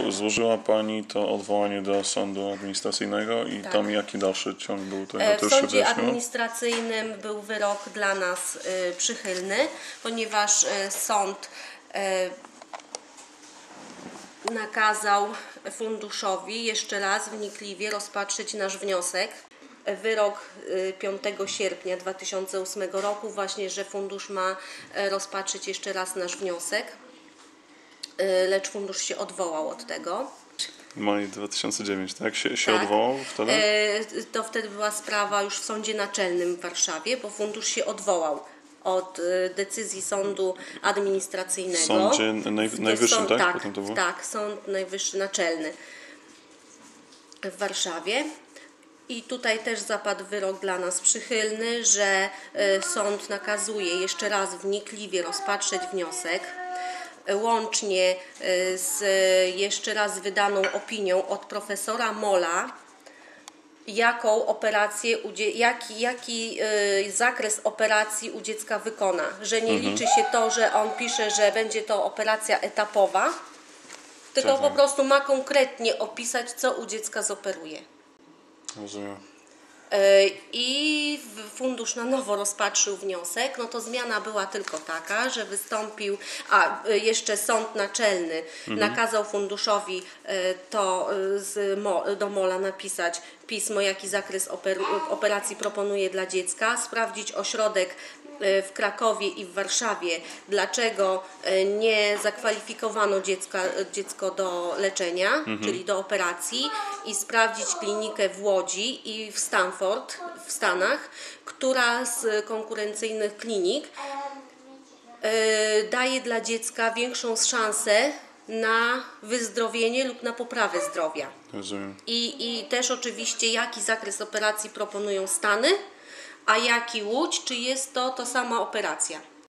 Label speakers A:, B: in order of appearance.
A: Złożyła Pani to odwołanie do sądu administracyjnego i
B: Tak.
A: tam jaki dalszy ciąg był tego?
B: W sądzie administracyjnym był wyrok dla nas przychylny, ponieważ sąd nakazał funduszowi jeszcze raz wnikliwie rozpatrzyć nasz wniosek. Wyrok 5 sierpnia 2008 roku właśnie, że fundusz ma rozpatrzyć jeszcze raz nasz wniosek, lecz fundusz się odwołał od tego.
A: Maj 2009, tak? Się
B: Tak.
A: odwołał wtedy?
B: To wtedy była sprawa już w Sądzie Naczelnym w Warszawie, bo fundusz się odwołał od decyzji sądu administracyjnego.
A: W sądzie najwyższym, tak?
B: Tak,
A: Potem to było?
B: tak, Sąd Najwyższy Naczelny w Warszawie. I tutaj też zapadł wyrok dla nas przychylny, że sąd nakazuje jeszcze raz wnikliwie rozpatrzeć wniosek, łącznie z jeszcze raz wydaną opinią od profesora Mola, jaką operację, jaki zakres operacji u dziecka wykona, że nie liczy się to, że on pisze, że będzie to operacja etapowa, tylko po prostu ma konkretnie opisać, co u dziecka zoperuje.
A: Rozumiem.
B: I fundusz na nowo rozpatrzył wniosek, no to zmiana była tylko taka, że wystąpił, jeszcze Sąd Naczelny nakazał funduszowi do MOL-a napisać pismo, jaki zakres operacji proponuje dla dziecka, sprawdzić ośrodek w Krakowie i w Warszawie, dlaczego nie zakwalifikowano dziecko do leczenia, czyli do operacji, i sprawdzić klinikę w Łodzi i w Stanford w Stanach, która z konkurencyjnych klinik daje dla dziecka większą szansę na wyzdrowienie lub na poprawę zdrowia.
A: Rozumiem.
B: I też oczywiście jaki zakres operacji proponują Stany, a jaki Łódź, czy jest to sama operacja.